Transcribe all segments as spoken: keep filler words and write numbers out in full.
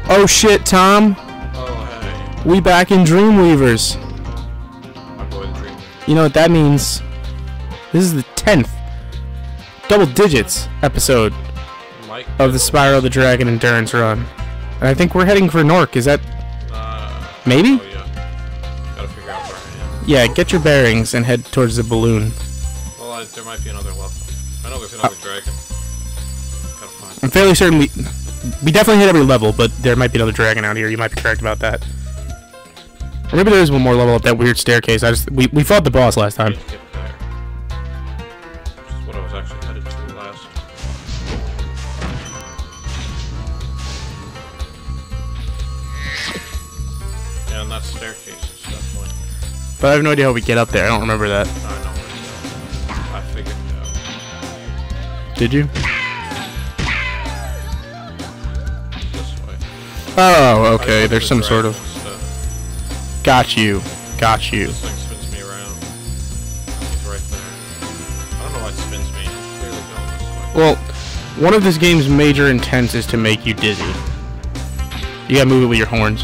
Oh shit, Tom. Oh hey. We back in Dreamweavers. My boy the Dream. You know what that means? This is the tenth, double digits episode Mike of the Spyro the Dragon Endurance Run. And I think we're heading for Gnorc. Is that Uh, maybe? Oh yeah. Gotta figure out where I am. Yeah, get your bearings and head towards the balloon. Well, I, there might be another level. I know there's another Uh, dragon. Gotta find. I'm fairly certain we we definitely hit every level, but there might be another dragon out here. You might be correct about that. Or maybe there is one more level up that weird staircase. I just we we fought the boss last time. Get there. Which is what I was actually headed to last. Yeah, and that staircase is definitely. But I have no idea how we get up there. I don't remember that. I know where to go. I figured it out. Did you? This way. Oh, okay. I There's some sort of. Stuff. Got you. Got you. This thing spins me around. He's right there. I don't know why it spins me. I'm clearly going this way. Well, one of this game's major intents is to make you dizzy. You gotta move it with your horns.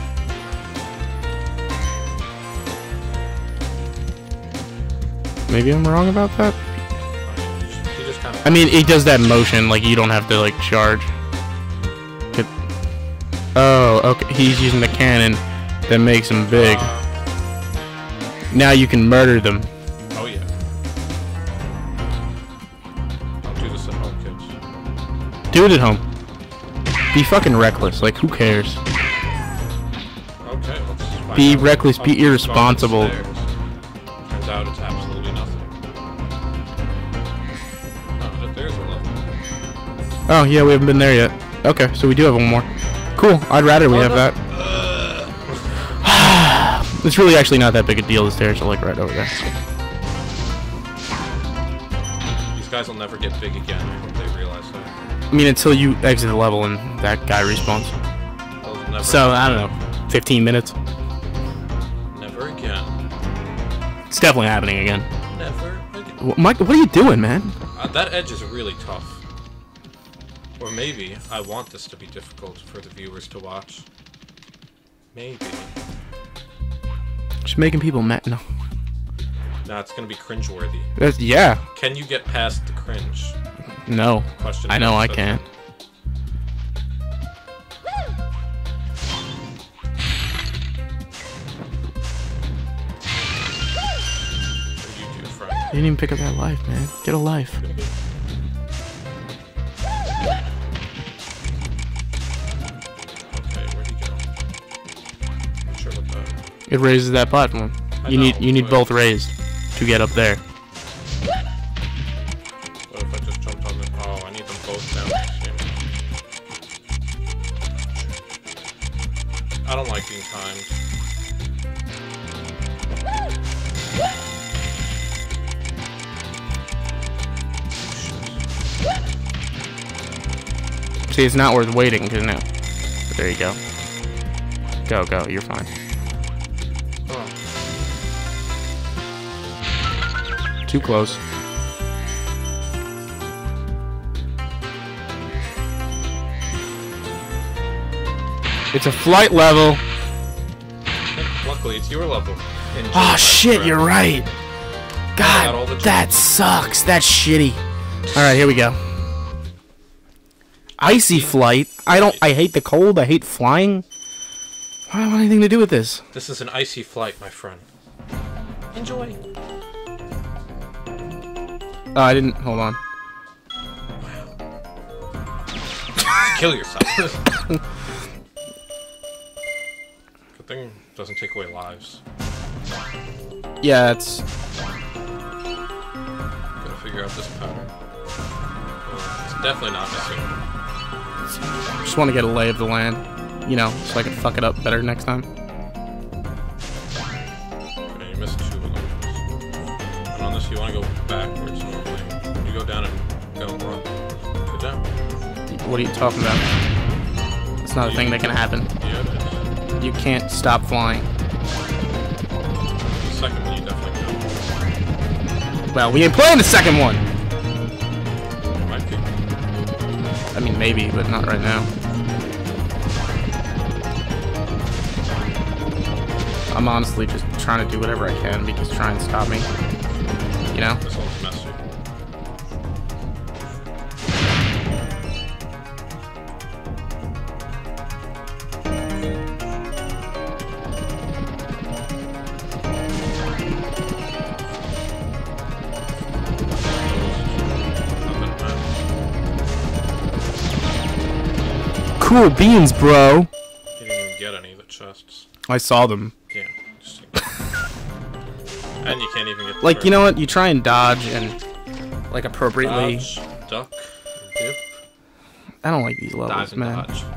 Maybe I'm wrong about that? He just kind of. I mean, he does that motion, like you don't have to, like, charge. It- Oh, okay. He's using the cannon that makes him big. Uh, Now you can murder them. oh yeah. Don't do this at home, kids. Do it at home. Be fucking reckless. Like, who cares? Okay, let's find Be out. reckless, be I'll keep irresponsible. going upstairs. Turns out it's absolutely nothing. Oh, there's a level. Oh, yeah, we haven't been there yet. Okay, so we do have one more. Cool. I'd rather we Oh, have no. that. It's really actually not that big a deal. The stairs are like right over there. These guys will never get big again. I hope they realize that. I mean, until you exit the level and that guy respawns. Those will never So, I don't know. fifteen minutes. Never again. It's definitely happening again. Never again. W- Mike, what are you doing, man? Uh, that edge is really tough. Or maybe I want this to be difficult for the viewers to watch. Maybe. Just making people mad. No. Nah, it's gonna be cringeworthy. That's, yeah. Can you get past the cringe? No. Question. I know I So- can't. What do you do, friend? You didn't even pick up that life, man. Get a life. Okay, where'd he go? Not sure what that. It raises that platform. I You know, need you need but- both raised to get up there. What if I just jumped on the? Oh, I need them both down. at the same time. I don't like being timed. See, it's not worth waiting because now. But there you go. Go, go. You're fine. Oh. Too close. It's a flight level. Luckily, it's your level. Enjoy, Oh my shit, friend. you're right. got all the God, that sucks. That's shitty. All right, here we go. Icy flight. I don't. I hate the cold. I hate flying. Why do I want anything to do with this? This is an icy flight, my friend. Enjoy. Oh, I didn't. Hold on. Kill yourself. Good thing it doesn't take away lives. Yeah, it's. Gotta figure out this pattern. Well, it's definitely not missing. Just want to get a lay of the land, you know, so I can fuck it up better next time. Okay, you missed two of them. And on this, you want to go backwards normally. You go down and go and run. Go down. What are you talking about? It's not a thing that can happen. Yeah, it is. You can't stop flying. The second one, you definitely can. Well, we ain't playing the second one. Might be. I mean, maybe, but not right now. I'm honestly just trying to do whatever I can because try and stop me. You know? This one's messy. Cool beans, bro. You didn't even get any of the chests. I saw them. Yeah. Just and you can't even get the Like, you know bird. what? You try and dodge and, like, appropriately. Dodge, duck, dip, I don't like these levels, dive and man. dodge.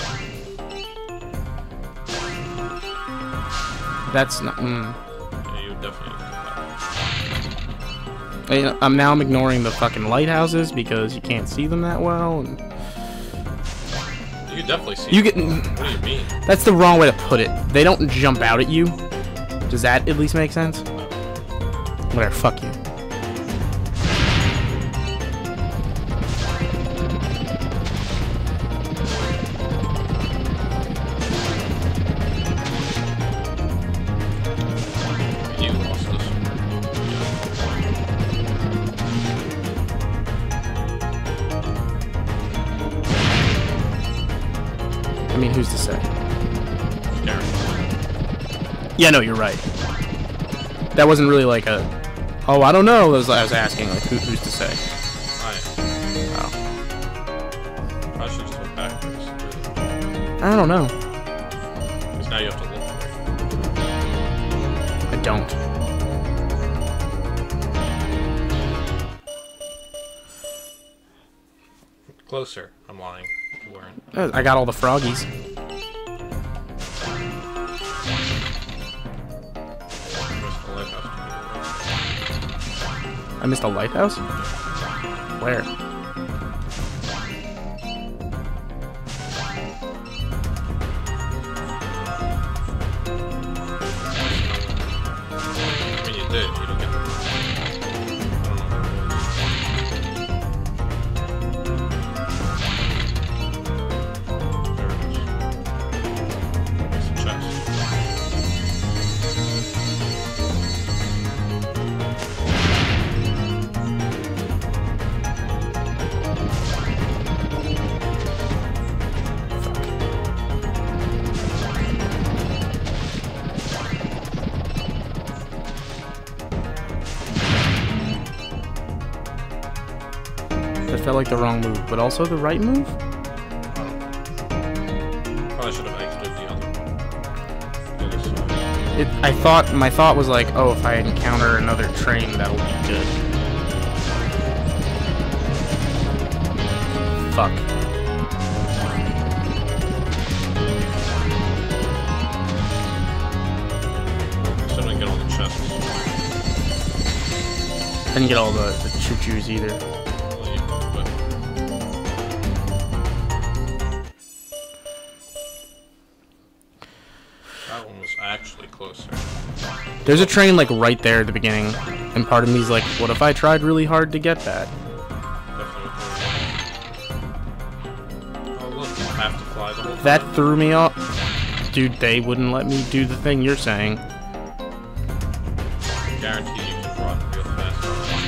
That's not. Mm. Yeah, you definitely get that. I mean, I'm now I'm ignoring the fucking lighthouses because you can't see them that well. And You can definitely see. you get. What do you mean? That's the wrong way to put it. They don't jump out at you. Does that at least make sense? Whatever. Fuck you. You lost this. I mean, who's to say? Karen. Yeah, no, you're right. That wasn't really like a. Oh, I don't know. I was, I was asking, like, who, who's to say? I. Oh, I should just went backwards. I don't know. Because now you have to look for it. I don't. Closer. I'm lying. You weren't. Uh, I got all the froggies. I missed a lighthouse? Where? I mean, you did. You didn't get the. I don't know where it is. There it is. There's a chest. That felt like the wrong move, but also the right move? Probably should have exited the other, the other side. It, I thought, my thought was like, oh, if I encounter another train, that'll be good. Fuck. Still didn't get all the chests. I didn't get all the, the choo-choos either. Well, you, but that one was actually closer. There's a train like right there at the beginning, and part of me's like, what if I tried really hard to get that? Definitely. Oh look, you have to fly the whole time. That threw me off. Dude, they wouldn't let me do the thing you're saying. I guarantee you can run real fast.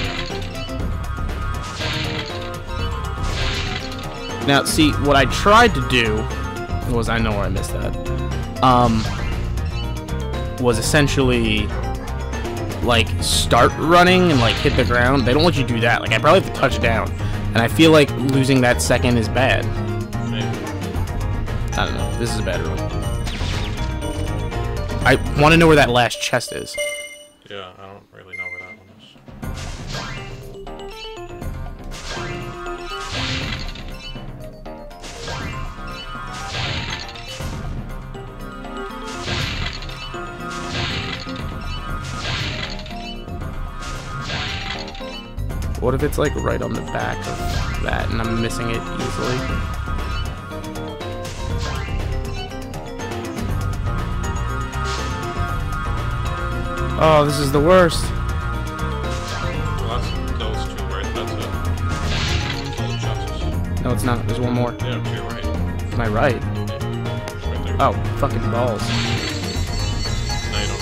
Now, see, what I tried to do was, I know where I missed that, um, was essentially, like, start running and, like, hit the ground. They don't let you do that. Like, I probably have to touch down. And I feel like losing that second is bad. Maybe. I don't know. This is a bad run. I want to know where that last chest is. Yeah, I don't really know where that one is. What if it's like right on the back of that and I'm missing it easily? Oh, this is the worst. Well, that's those two, right? That's it. All the chests. No, it's not. There's one more. Yeah, to your right. Am I right? Yeah. Right there. Oh, fucking balls. Now you don't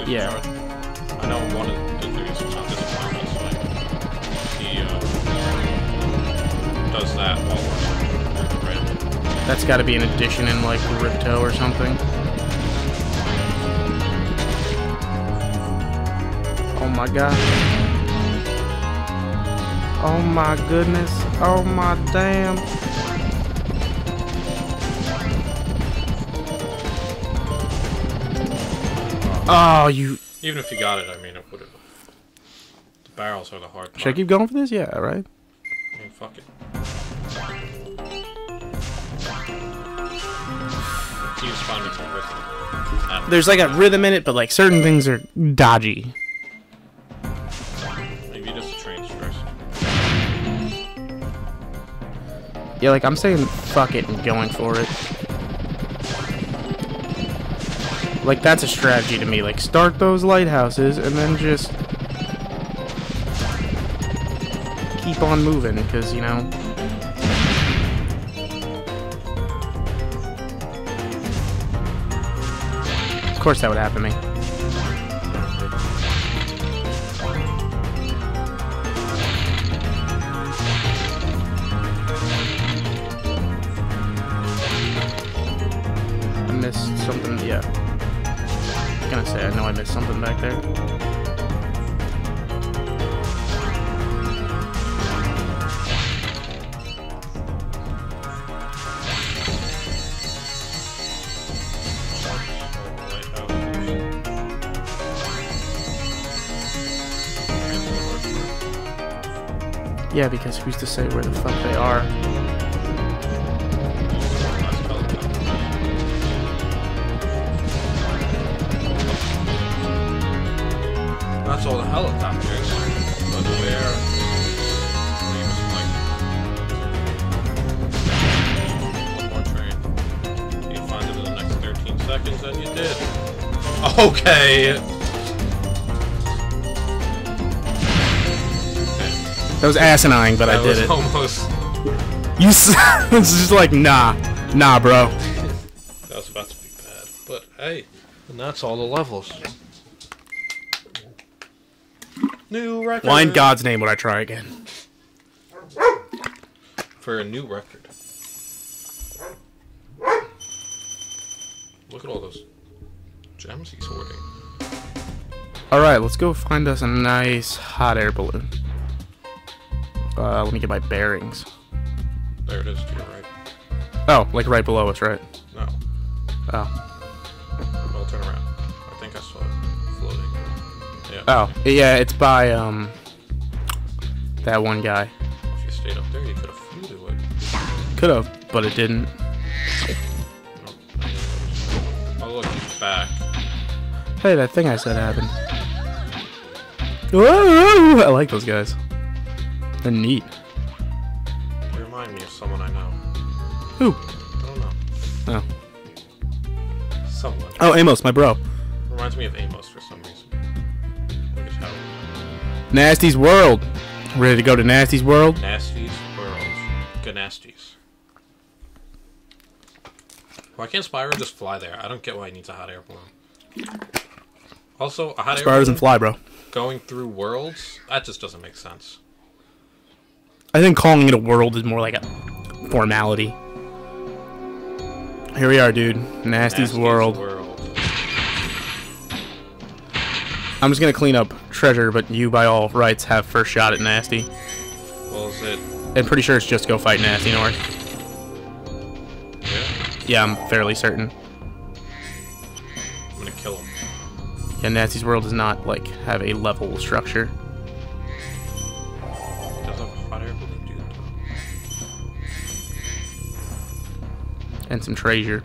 Yeah. I know one of the things is not disappointing, so like, he uh, does that while we're right. That's got to be an addition in like Ripto or something. Oh my god. Oh my goodness. Oh my damn. Oh, you. Even if you got it, I mean, it would have. The barrels are the hard part. Should I keep going for this? Yeah, right? I mean, fuck it. He's finding some rhythm. There's like a rhythm in it, but like certain things are dodgy. Maybe just a train first. Yeah, like I'm saying fuck it and going for it. Like that's a strategy to me. Like start those lighthouses and then just keep on moving, because you know. Of course that would happen to me. I missed something, yeah. I was gonna say, I know I missed something back there. Yeah, because who's to say where the fuck they are? That's all the helicopters, but where? One more train. You find it in the next thirteen seconds, and you did. Okay. That was asinine, but That I did was it. Almost. You. It's just like nah, nah, bro. That was about to be bad, but hey, and that's all the levels. New record. Why in God's name would I try again? For a new record. Look at all those gems he's hoarding. Alright, let's go find us a nice hot air balloon. Uh, let me get my bearings. There it is to your right. Oh, like right below us, right? No. Oh. Well, turn around. I think I saw it floating. Yeah. Oh, yeah, it's by, um, that one guy. If you stayed up there, you could have flew to it. Could've, but it didn't. Oh, look, he's back. Hey, that thing I said happened. Whoa, I like those guys. They're neat. You remind me of someone I know. Who? I don't know. Oh. Someone. Oh, Amos, my bro. Reminds me of Amos for some reason. Look at how. Gnasty's World. Ready to go to Gnasty's World? Gnasty's World. Gnasties. Why can't Spyro just fly there? I don't get why he needs a hot air balloon. Also, a hot air Spyro balloon doesn't fly, bro. going through worlds? That just doesn't make sense. I think calling it a world is more like a formality. Here we are, dude. Gnasty's, Gnasty's World. World. I'm just gonna clean up treasure, but you, by all rights, have first shot at Gnasty. Well, is it... I'm pretty sure it's just go fight Gnasty Gnorc. Yeah? Yeah, I'm fairly certain. I'm gonna kill him. Yeah, Gnasty's World does not, like, have a level structure. He does have a hot air balloon, dude. And some treasure.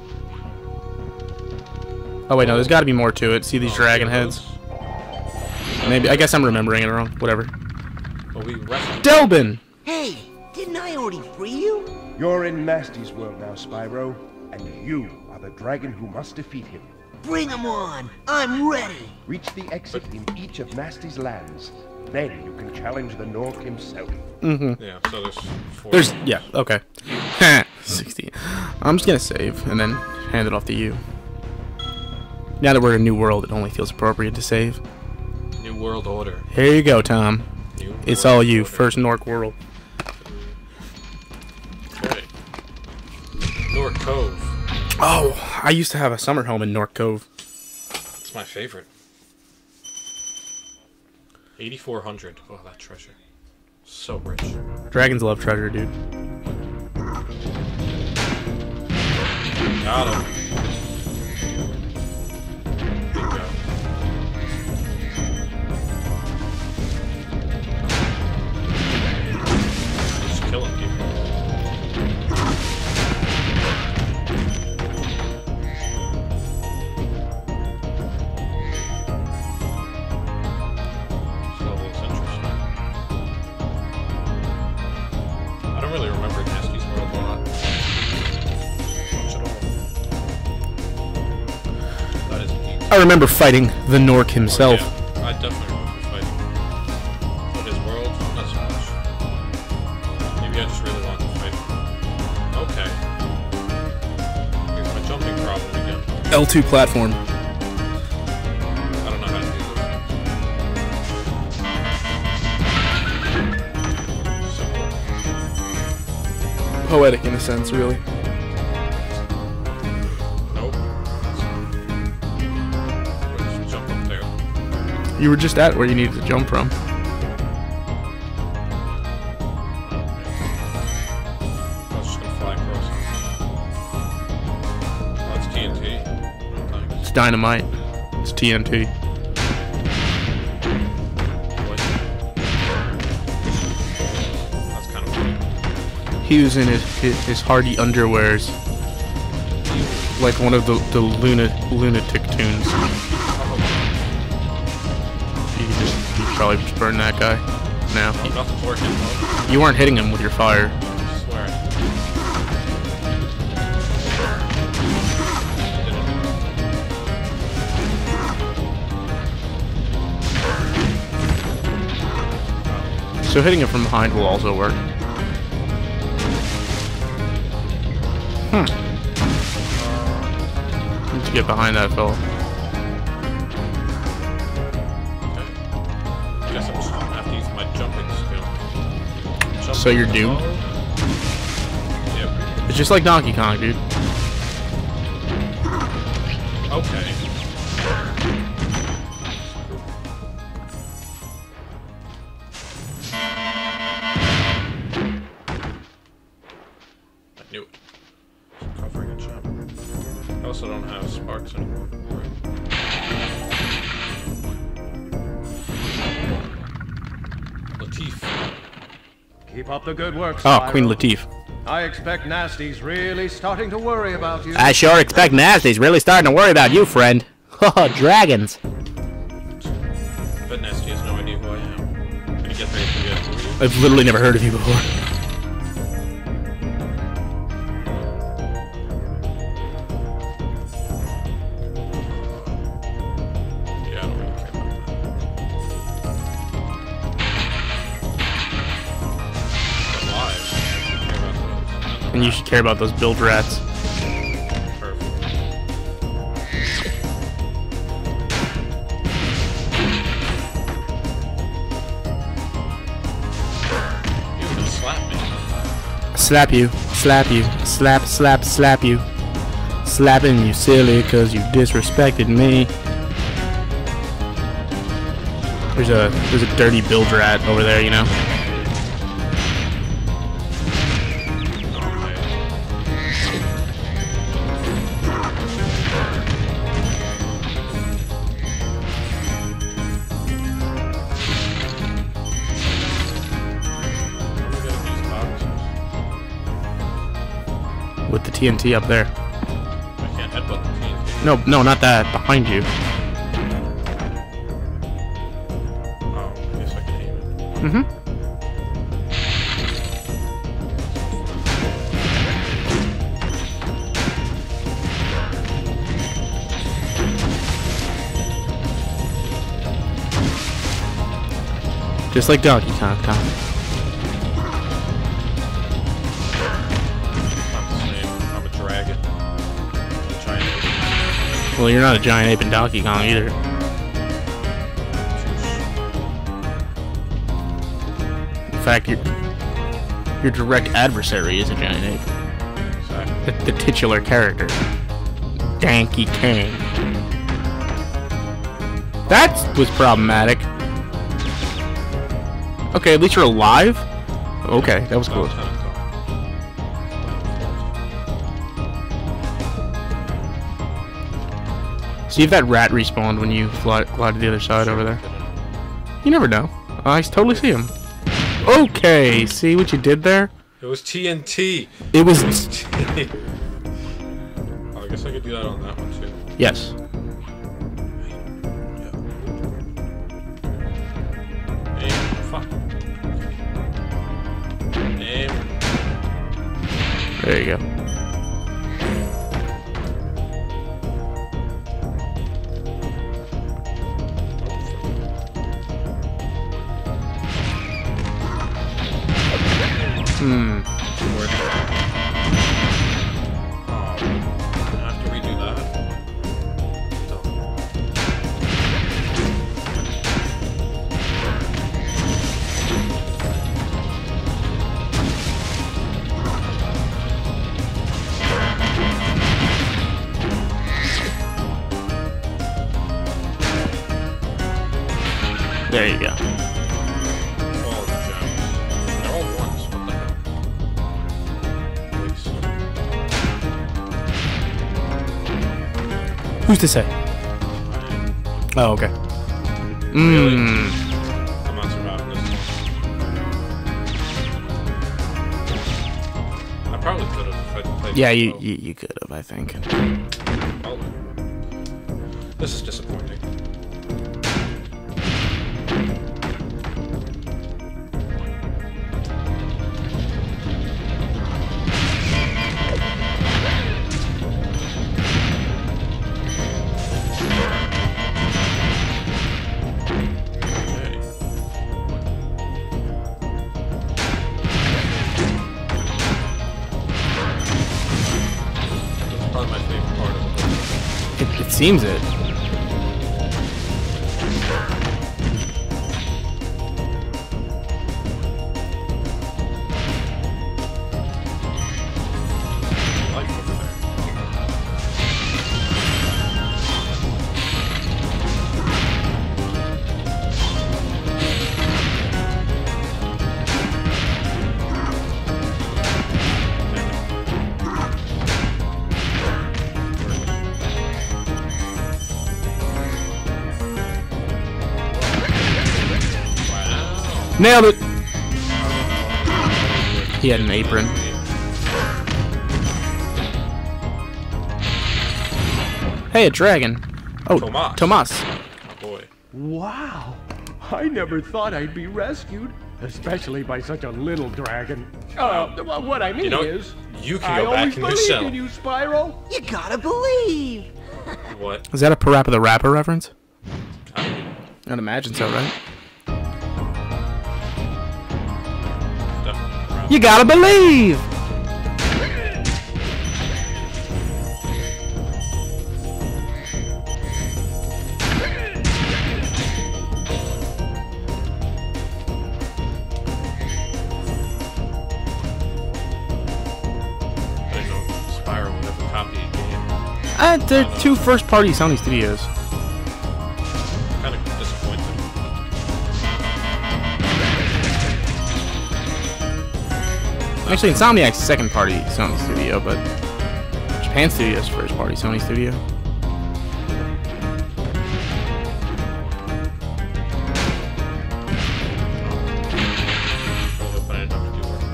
Oh, wait, no, there's gotta be more to it. See these Oh, dragon here it heads? Maybe, I guess I'm remembering it wrong. Whatever. goes. Well, we rescued... Delbin! Hey, didn't I already free you? You're in Gnasty's world now, Spyro, and you are the dragon who must defeat him. Bring him on! I'm ready! Reach the exit in each of Gnasty's lands. Then you can challenge the Gnorc himself. Mm-hmm. Yeah, so there's four. There's, yeah, okay. sixty. I'm just gonna save, and then hand it off to you. Now that we're in a new world, it only feels appropriate to save. New World Order. Here you go, Tom. New It's World all you. Order. First Gnorc world. Okay. Gnorc Cove. Oh, I used to have a summer home in Gnorc Cove. It's my favorite. eighty-four hundred. Oh, that treasure. So rich. Dragons love treasure, dude. Got him. Bingo. Just killing people. This level is interesting. I don't really remember Gnasty's world a lot. Much at all. That is deep. I remember fighting the Gnorc himself. Oh, yeah. I definitely remember fighting. But his world, not so much. Maybe I just really want to fight him. Okay. Here's my jumping problem again. L two platform. I don't know how to do this. Simple. Poetic in a sense, really. Nope. Let's jump up there. You were just at where you needed to jump from. I was just gonna fly across. Oh, that's T N T. No thanks. It's dynamite. It's T N T. What? That's kind of funny. He was in his his, his hardy underwears, like one of the the luna, lunatic tunes. You could just you could probably just burn that guy. Now Oh, nothing's working. Oh, you weren't hitting him with your fire. I swear. So hitting him from behind will also work. Hmm. Need to get behind that fella. Okay. I guess I'm just gonna have to use my jumping skill. Jump So you're doomed? Yep. It's just like Donkey Kong, dude. Okay. I knew it. Just covering a jump. I also don't have sparks anymore. Latif. Keep up the good work, Oh, Spyro. Queen Latif. I expect Gnasty's really starting to worry about you. I sure expect Gnasty's really starting to worry about you, friend. Oh, dragons. But Gnasty has no idea who I am. Can you get there if you get I've literally never heard of you before. Yeah, I don't really care about that. But lives, I care about those. And you should care about those build rats. Perfect. You can slap me. Slap you, slap you, slap, slap, slap you. Slapping you silly cause you disrespected me. There's a there's a dirty build rat over there, you know. With the T N T up there. I can't headbutt the T N T. No, no, not that. Behind you. Oh, I guess I can aim it. Mm-hmm. Just like Donkey Kong, Tom. Not the same. I'm a dragon. I'm a giant. Well, you're not a giant ape in Donkey Kong either. In fact, your your direct adversary is a giant ape. The, the titular character, Donkey Kong. That was problematic. Okay, at least you're alive. Okay, that was close. See if that rat respawned when you fly, fly to the other side over there. You never know. I totally see him. Okay, see what you did there? It was T N T. It was. Oh, I guess I could do that on that one too. Yes. Aim. Fuck. Aim. There you go. Hmm. Oh, I have to redo that. There you go. All the gems. They're all ones. What the hell? Wait, so Who's to say? Oh, okay. Really? Mmm. I'm not surviving this one. I probably could have if I played. Yeah, you, well. you you could have, I think. Oh. This is disappointing. It, it seems it. Life over there. Nailed it! He had an apron. Hey, a dragon. Oh, Tomas. Tomas. Oh boy. Wow! I never thought I'd be rescued, especially by such a little dragon. Uh, well, what I mean You know, is, you can I go back always in your believed cell. in you, Spyro. You gotta believe. What? Is that a Parappa the Rapper reference? Kind of. I'd imagine so, right? Definitely. You gotta believe! I didn't know Spyro would have a copy of the game. Uh, they're two first-party Sony studios. Kind of disappointed. Actually, Insomniac's second-party Sony studio, but Japan Studio's first-party Sony studio. I hope I didn't have to do work.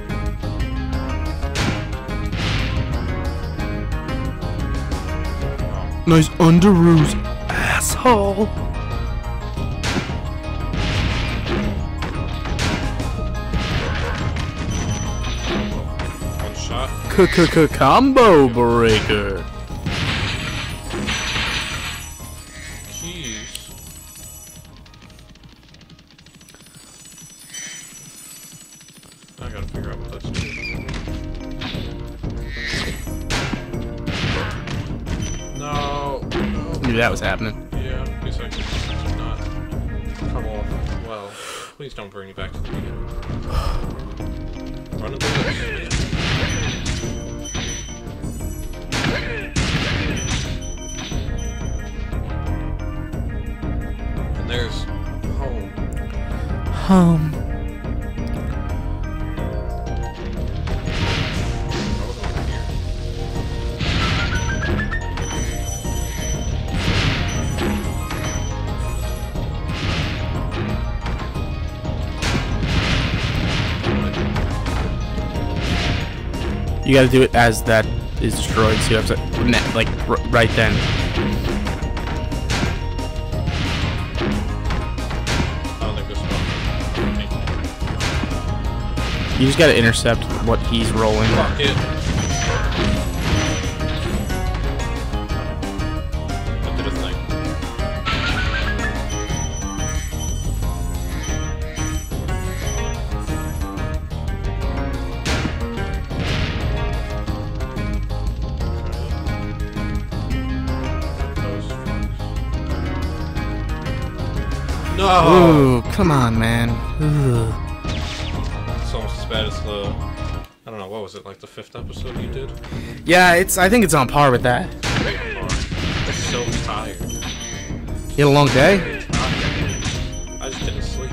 Nice underoos, asshole. One shot. C-c-c-combo breaker. Keys. I gotta figure out what that's doing. No. Knew that was happening. Yeah, because I could not come off well. Please don't bring me back to the beginning. Run into this. And there's home. Home. I was over here. You gotta do it as that is destroyed, so you have to, net, like, r right then. I don't think this one. You just gotta intercept what he's rolling. Fuck it. I did a thing. No! Ooh, come on, man. Ooh. It's almost as bad as the... I don't know, what was it, like the fifth episode you did? Yeah, it's. I think it's on par with that. Way apart. I'm so tired. You had a long day? I just didn't sleep.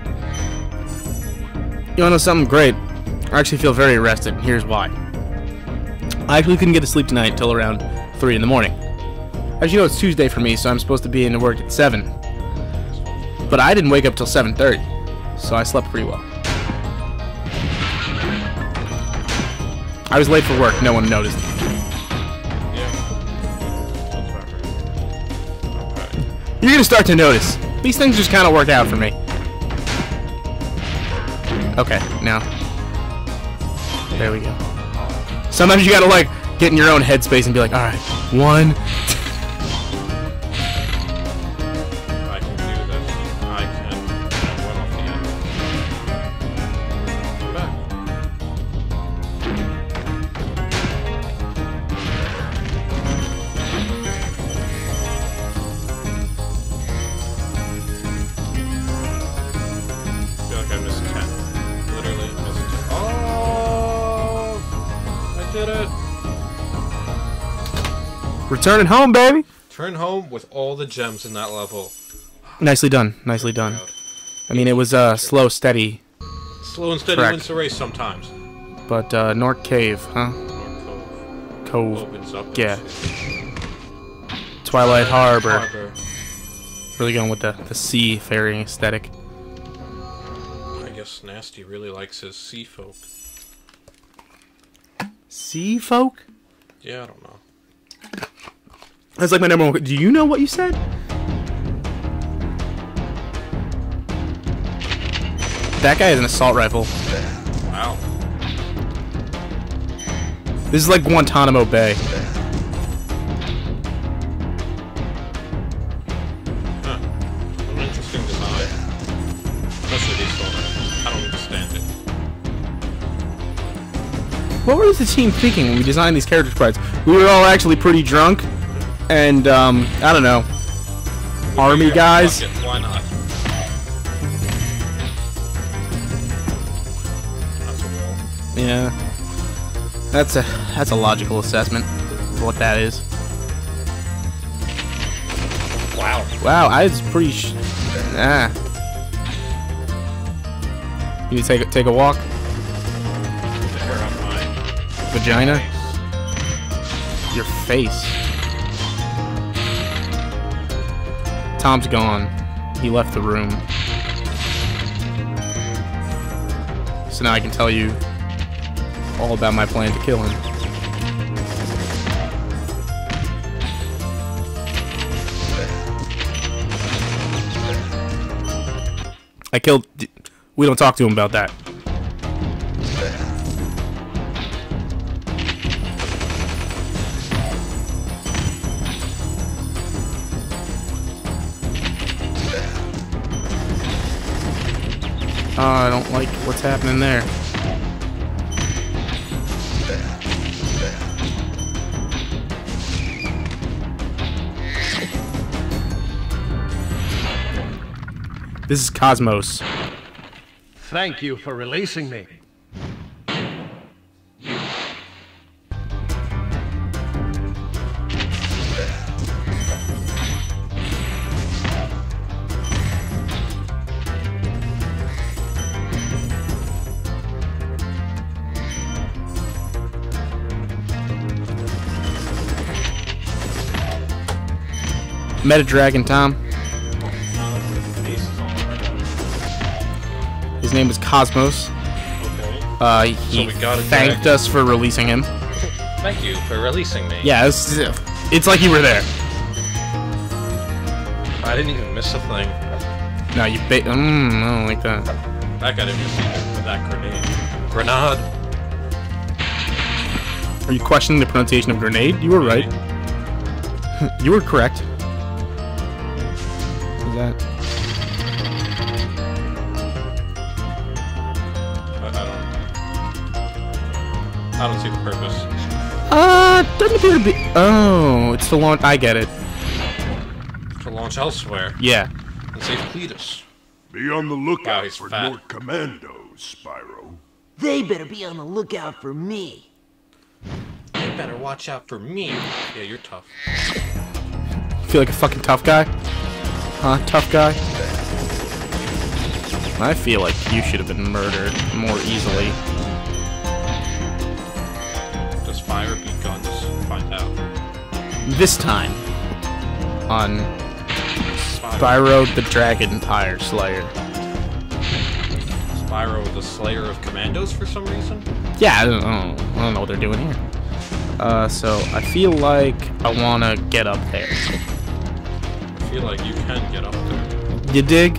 You wanna know something great? I actually feel very rested. Here's why. I actually couldn't get to sleep tonight until around three in the morning. As you know, it's Tuesday for me, so I'm supposed to be into work at seven. But I didn't wake up till seven thirty, so I slept pretty well. I was late for work. No one noticed. Yeah. That's right. Okay. You're gonna start to notice. These things just kind of work out for me. Okay, now. There we go. Sometimes you gotta, like, get in your own headspace and be like, alright, one. I can do this. I can. I went off the end. I'm back. I feel like I missed ten. Literally missed ten. Oh! I did it! Returning home, baby. Turn home with all the gems in that level. Nicely done. Nicely done. I mean, it was uh, slow, steady, Slow and steady Correct. wins the race sometimes. but uh, Gnorc Cave, huh? North Cove Cove. opens up. Yeah. into Twilight Harbor. Harbor. Really going with the, the seafaring aesthetic. I guess Gnasty really likes his sea folk. Sea folk? Yeah, I don't know. That's like my number one. Do you know what you said? That guy has an assault rifle. Wow. This is like Guantanamo Bay. Huh. An interesting design. Especially these photos. I don't understand it. What was the team thinking when we designed these character sprites? We were all actually pretty drunk, and um, I don't know, army Yeah, guys. fuck it, why not? That's a wall. Yeah, that's a that's a logical assessment of what that is. Wow. Wow, I was pretty. Sh ah. You take a, take a walk. The hair on my Vagina. Your face. Tom's gone. He left the room. So now I can tell you all about my plan to kill him. I killed... We don't talk to him about that. Oh, I don't like what's happening there. This is Cosmos. Thank you for releasing me. Met a dragon, Tom. His name was Cosmos. Okay. Uh, he So we got a thanked dragon. us for releasing him. Thank you for releasing me. Yeah, it's, it's like you were there. I didn't even miss a thing. No, you ba- mm, I don't like that. That guy didn't miss either. That grenade. Grenade. Are you questioning the pronunciation of grenade? You were right. You were correct. Is that? I, I don't. I don't see the purpose. Uh, doesn't appear to be. Oh, it's the launch. I get it. To launch elsewhere Yeah. and save Cletus. Be on the Wow, lookout he's for fat. Gnorc commandos, Spyro. They better be on the lookout for me. You better watch out for me. Yeah, you're tough. Feel like a fucking tough guy? Huh, tough guy? I feel like you should have been murdered more easily. Does fire beat guns? Find out. This time, on Spyro. Spyro the Dragon Tire Slayer. Spyro, the Slayer of Commandos, for some reason. Yeah, I don't know. I don't know what they're doing here. Uh, so I feel like I wanna get up there. I feel like you can get up there. You dig?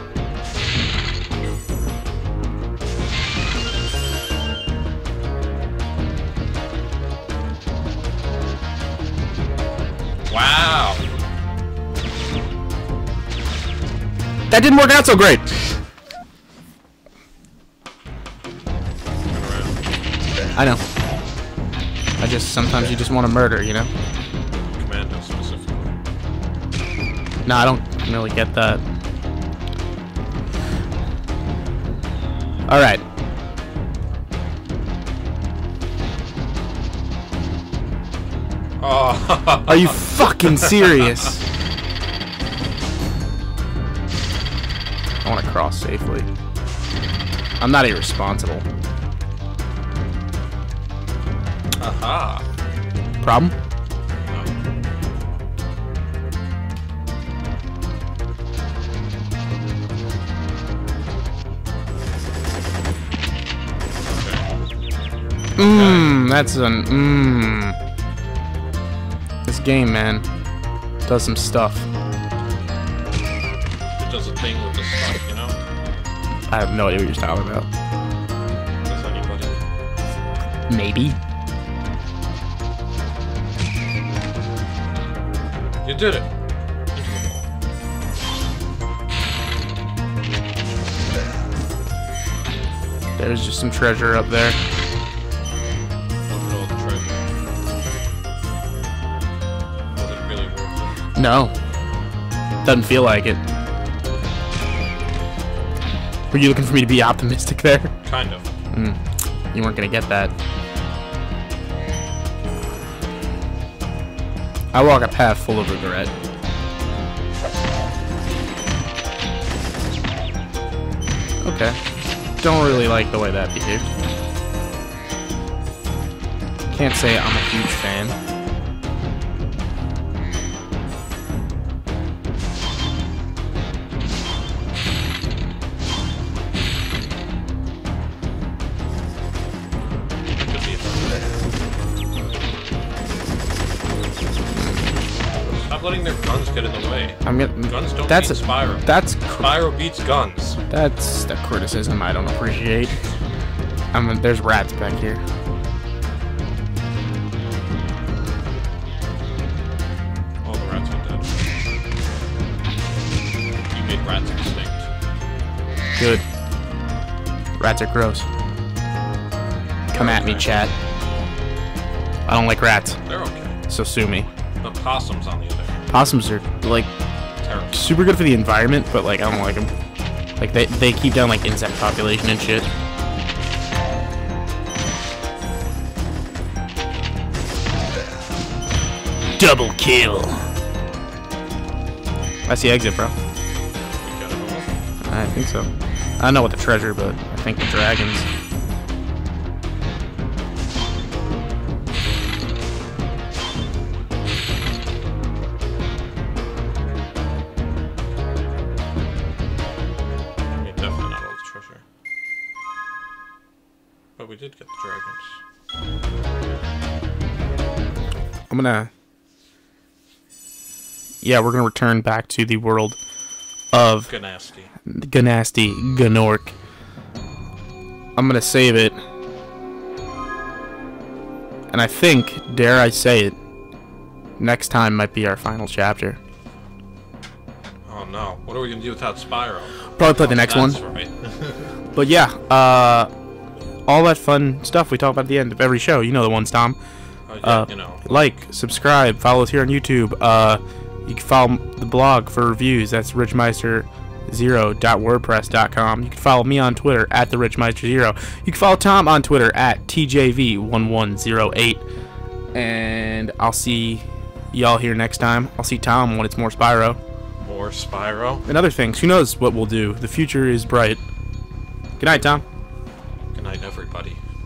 Wow. That didn't work out so great. I know. I just sometimes you just want to murder, you know? Commando specifically. No, I don't really get that. All right. Oh. Are you fucking serious? I want to cross safely. I'm not irresponsible. Aha. Problem? Mmm, that's an mmm. This game, man, does some stuff. It does a thing with the stuff, you know? I have no idea what you're talking about. Does anybody? Maybe. You did it. There's just some treasure up there. Look at all the treasure. Was it really worth it? No. Doesn't feel like it. Were you looking for me to be optimistic there? Kind of. Mm. You weren't gonna get that. I walk a path full of regret. Okay. Don't really like the way that behaved. Can't say I'm a huge fan. Could be a Stop letting their guns get in the way. I'm gonna. Guns don't That's beat a Spyro. That's Spyro beats guns. that's the criticism I don't appreciate. I mean, there's rats back here. All the rats are dead. You made rats extinct. Good. Rats are gross. Come at me, chat. I don't like rats, They're okay. so sue me. The possums, on the other hand, Possums are like terrible. super good for the environment, but like I don't like them. Like they they keep down like insect population and shit. Double kill. That's the exit, bro. We got it all. I think so. I don't know what the treasure, but I think the dragons. I mean, definitely not all the treasure. But we did get the dragons. I'm gonna. Yeah, we're gonna return back to the world of Gnasty. Gnasty, Gnorc. I'm gonna save it. And I think, dare I say it, next time might be our final chapter. Oh no. What are we gonna do without Spyro? Probably play the next one. That's right. But yeah, uh, all that fun stuff we talk about at the end of every show. You know the ones, Tom. Oh, yeah, Uh, you know. like, subscribe, follow us here on YouTube. Uh, you can follow the blog for reviews. That's rich meister zero dot wordpress dot com. You can follow me on Twitter at the rich meister zero. You can follow Tom on Twitter at T J V one one zero eight. And I'll see y'all here next time. I'll see Tom when it's more Spyro. More Spyro. And other things. Who knows what we'll do? The future is bright. Good night, Tom. Good night, everybody.